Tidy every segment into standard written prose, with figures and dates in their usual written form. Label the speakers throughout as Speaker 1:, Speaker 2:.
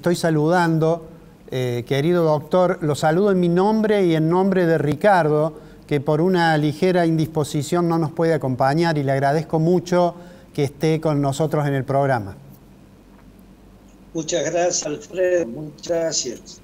Speaker 1: estoy saludando, querido doctor, lo saludo en mi nombre y en nombre de Ricardo, que por una ligera indisposición no nos puede acompañar, y le agradezco mucho que esté con nosotros en el programa.
Speaker 2: Muchas gracias, Alfredo, muchas gracias.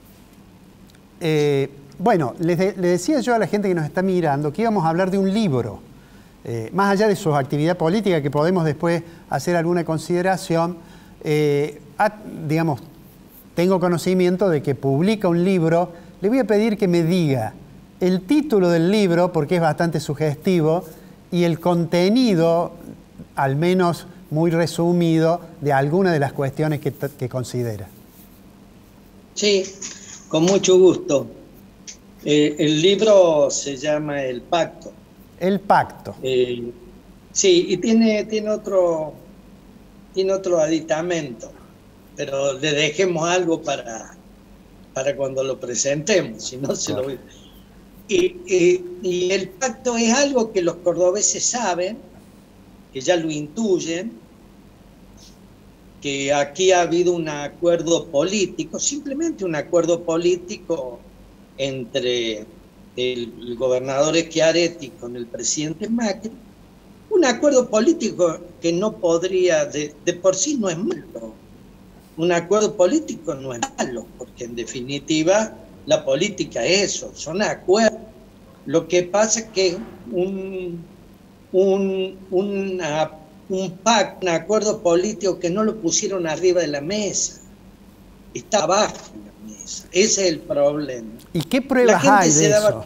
Speaker 1: Bueno, le decía yo a la gente que nos está mirando que íbamos a hablar de un libro. Más allá de su actividad política, que podemos después hacer alguna consideración, digamos, tengo conocimiento de que publica un libro. Le voy a pedir que me diga el título del libro, porque es bastante sugestivo, y el contenido, al menos muy resumido, de alguna de las cuestiones que considera.
Speaker 2: Sí, con mucho gusto. El libro se llama El Pacto.
Speaker 1: El Pacto.
Speaker 2: Sí, y tiene otro aditamento, pero le dejemos algo para cuando lo presentemos, si no se lo voy. Y el pacto es algo que los cordobeses saben, que ya lo intuyen, que aquí ha habido un acuerdo político, simplemente un acuerdo político entre el gobernador Schiaretti con el presidente Macri, un acuerdo político que no podría, de por sí no es malo. Un acuerdo político no es malo, porque en definitiva la política es eso, son acuerdos. Lo que pasa es que un pacto, un acuerdo político que no lo pusieron arriba de la mesa, está abajo de la mesa. Ese es el problema.
Speaker 1: ¿Y qué pruebas hay de eso?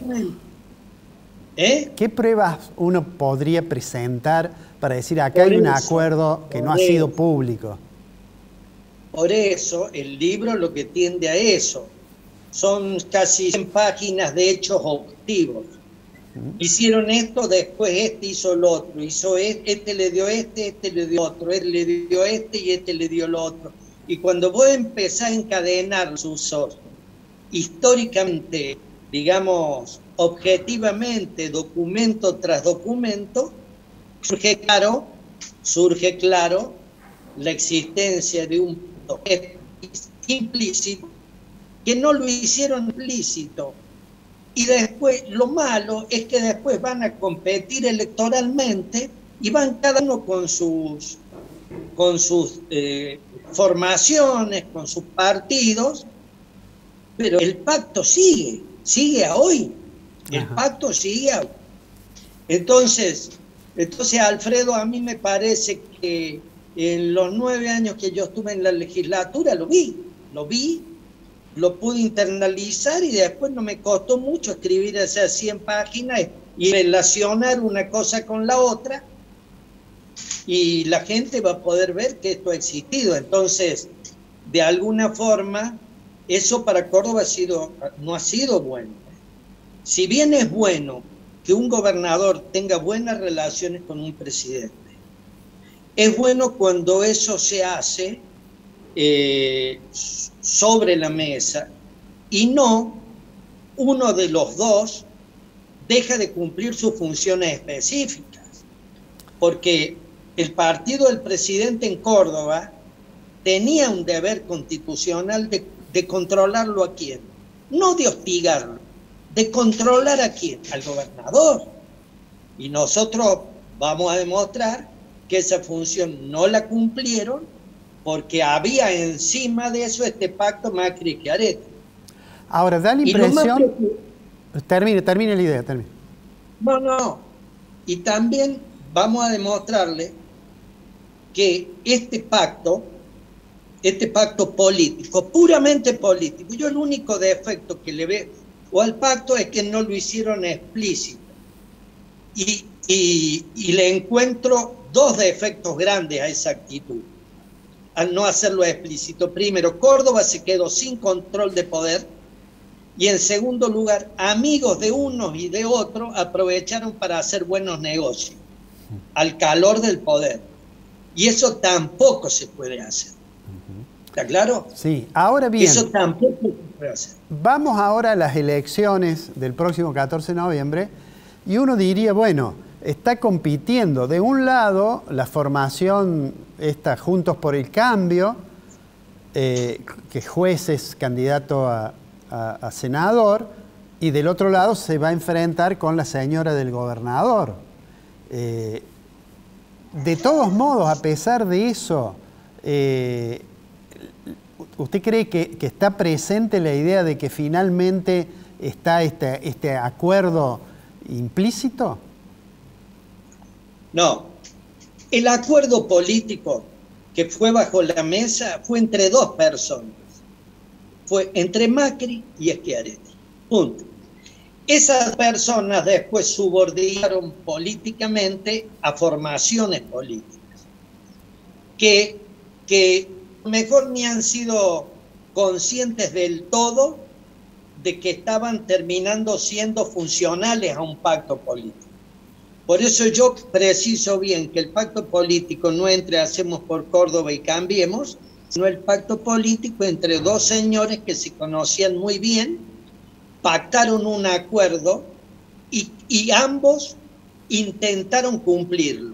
Speaker 2: ¿Qué
Speaker 1: pruebas uno podría presentar para decir acá hay un acuerdo que no ha sido público?
Speaker 2: Por eso el libro lo que tiende a eso. Son casi 100 páginas de hechos objetivos. Hicieron esto, después este hizo lo otro, hizo este le dio este le dio otro, este le dio este y este le dio lo otro. Y cuando vos empezás a encadenar sus usos históricamente, digamos, objetivamente, documento tras documento, surge claro la existencia de un implícito que no lo hicieron explícito. Y después, lo malo es que después van a competir electoralmente y van cada uno con sus formaciones, con sus partidos, pero el pacto sigue a hoy. El pacto sigue a hoy. Entonces, Alfredo, a mí me parece que en los 9 años que yo estuve en la legislatura lo vi, lo pude internalizar y después no me costó mucho escribir esas 100 páginas y relacionar una cosa con la otra, y la gente va a poder ver que esto ha existido. Entonces, de alguna forma, eso para Córdoba no ha sido bueno. Si bien es bueno que un gobernador tenga buenas relaciones con un presidente, es bueno cuando eso se hace sobre la mesa y no uno de los dos deja de cumplir sus funciones específicas, porque el partido del presidente en Córdoba tenía un deber constitucional de controlarlo a quién, no de hostigarlo, de controlar a quién, al gobernador. Y nosotros vamos a demostrar que esa función no la cumplieron, porque había encima de eso este pacto Macri-Schiaretti.
Speaker 1: Ahora, da la impresión... Termine la idea, termine.
Speaker 2: No. Y también vamos a demostrarle que este pacto político, puramente político, yo el único defecto que le veo al pacto es que no lo hicieron explícito. Y le encuentro 2 defectos grandes a esa actitud, al no hacerlo explícito. Primero, Córdoba se quedó sin control de poder, y en segundo lugar, amigos de unos y de otros aprovecharon para hacer buenos negocios al calor del poder, y eso tampoco se puede hacer. ¿Está claro?
Speaker 1: Sí, ahora bien,
Speaker 2: eso tampoco se puede hacer.
Speaker 1: Vamos ahora a las elecciones del próximo 14 de noviembre, y uno diría, bueno, está compitiendo de un lado la formación esta Juntos por el Cambio, que juez es candidato a senador, y del otro lado se va a enfrentar con la señora del gobernador. De todos modos, a pesar de eso, ¿usted cree que está presente la idea de que finalmente está este acuerdo implícito?
Speaker 2: No. El acuerdo político que fue bajo la mesa fue entre dos personas. Fue entre Macri y Schiaretti. Punto. Esas personas después subordinaron políticamente a formaciones políticas que mejor ni han sido conscientes del todo de que estaban terminando siendo funcionales a un pacto político. Por eso yo preciso bien que el pacto político no entre Hacemos por Córdoba y Cambiemos, sino el pacto político entre dos señores que se conocían muy bien, pactaron un acuerdo y ambos intentaron cumplirlo.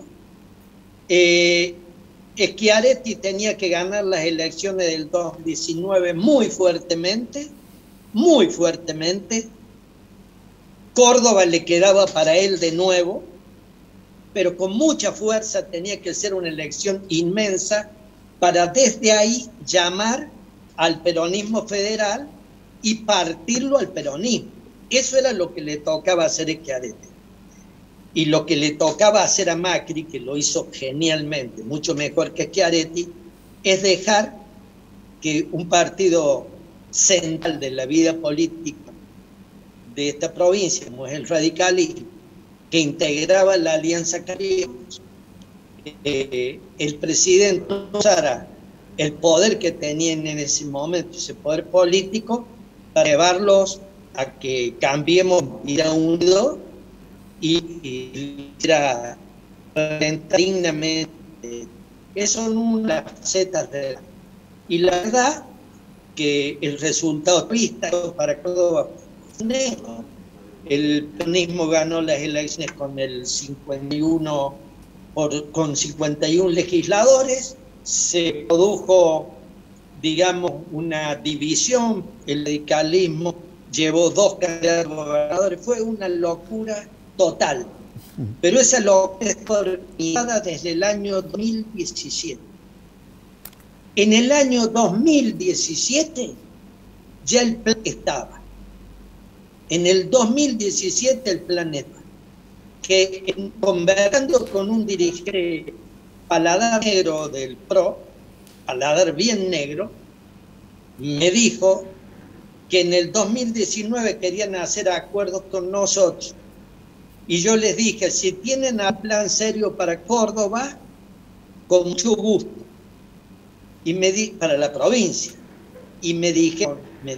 Speaker 2: Schiaretti tenía que ganar las elecciones del 2019 muy fuertemente. Córdoba le quedaba para él de nuevo, pero con mucha fuerza. Tenía que ser una elección inmensa para desde ahí llamar al peronismo federal y partirlo al peronismo. Eso era lo que le tocaba hacer a Schiaretti. Y lo que le tocaba hacer a Macri, que lo hizo genialmente, mucho mejor que Schiaretti, es dejar que un partido central de la vida política de esta provincia, como es el radicalismo, que integraba la Alianza Cambiemos, el presidente usara el poder que tenían en ese momento, ese poder político, para llevarlos a que Cambiemos irá unido y irá dignamente. Eso son unas facetas de... Y la verdad que el resultado para Córdoba fue negro. El peronismo ganó las elecciones con el 51, con 51 legisladores. Se produjo, digamos, una división. El radicalismo llevó 2 candidatos a gobernadores. Fue una locura total. Pero esa locura es organizada desde el año 2017. En el año 2017 ya el plan estaba. En el 2017 el plan estaba. Que conversando con un dirigente paladar negro del PRO, paladar bien negro, me dijo que en el 2019 querían hacer acuerdos con nosotros. Y yo les dije, si tienen un plan serio para Córdoba, con mucho gusto. Y para la provincia. Y me dijo,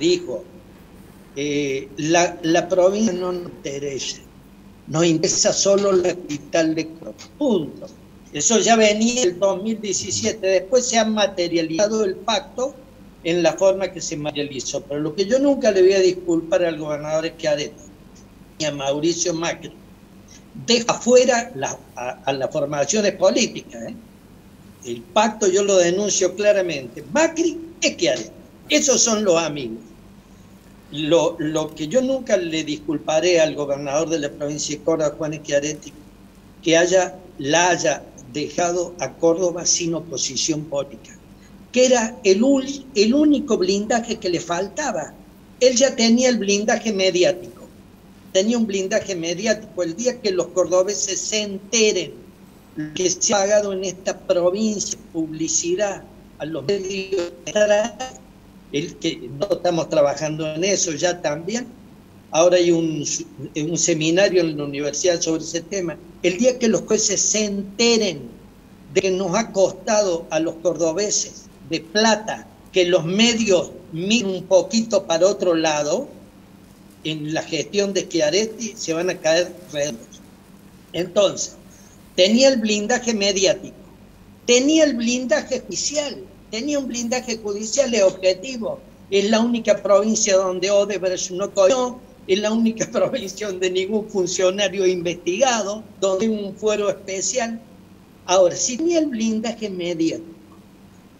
Speaker 2: la provincia no nos interesa. Nos interesa solo la capital de Córdoba. Punto. Eso ya venía en el 2017. Después se ha materializado el pacto en la forma que se materializó. Pero lo que yo nunca le voy a disculpar al gobernador Schiaretti y a Mauricio Macri, deja fuera a las formaciones políticas. El pacto yo lo denuncio claramente. Macri es Schiaretti. Esos son los amigos. Lo que yo nunca le disculparé al gobernador de la provincia de Córdoba, Juan Schiaretti, que la haya dejado a Córdoba sin oposición política, que era el único blindaje que le faltaba. Él ya tenía el blindaje mediático. Tenía un blindaje mediático. El día que los cordobeses se enteren que se ha pagado en esta provincia publicidad a los medios, que no estamos trabajando en eso ya también. Ahora hay un seminario en la universidad sobre ese tema. El día que los jueces se enteren de que nos ha costado a los cordobeses de plata que los medios miren un poquito para otro lado, en la gestión de Schiaretti se van a caer redondos. Entonces, tenía el blindaje mediático, tenía el blindaje judicial, tenía un blindaje judicial de objetivo. Es la única provincia donde Odebrecht no cogió, es la única provincia donde ningún funcionario investigado, donde hay un fuero especial. Ahora, si tenía el blindaje mediático,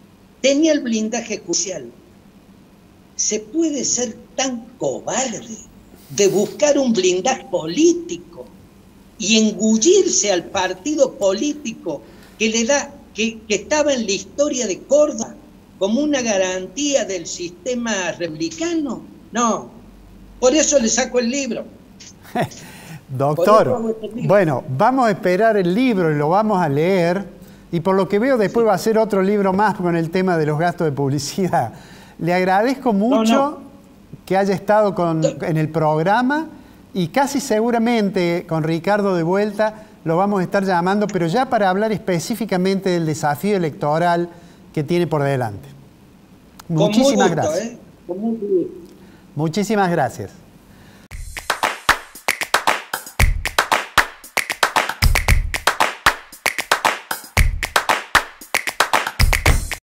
Speaker 2: tenía el blindaje judicial. ¿Se puede ser tan cobarde de buscar un blindaje político y engullirse al partido político que le da, que estaba en la historia de Córdoba como una garantía del sistema republicano? No, por eso le saco el libro.
Speaker 1: Doctor, bueno, vamos a esperar el libro y lo vamos a leer, y por lo que veo después va a ser otro libro más con el tema de los gastos de publicidad. Le agradezco mucho que haya estado en el programa, y casi seguramente con Ricardo de vuelta lo vamos a estar llamando, pero ya para hablar específicamente del desafío electoral que tiene por delante. Muchísimas gracias.
Speaker 2: Con mucho gusto.
Speaker 1: Muchísimas gracias.